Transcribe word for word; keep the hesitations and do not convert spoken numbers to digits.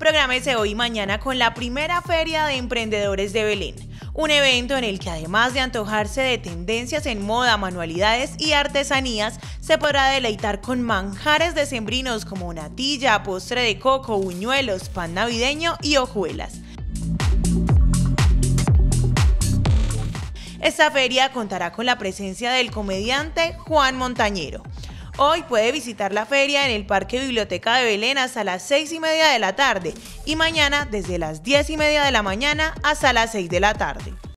Prográmese hoy y mañana con la primera Feria de Emprendedores de Belén, un evento en el que además de antojarse de tendencias en moda, manualidades y artesanías, se podrá deleitar con manjares decembrinos como natilla, postre de coco, buñuelos, pan navideño y hojuelas. Esta feria contará con la presencia del comediante Juan Montañero. Hoy puede visitar la feria en el Parque Biblioteca de Belén hasta las seis y media de la tarde y mañana desde las diez y media de la mañana hasta las seis de la tarde.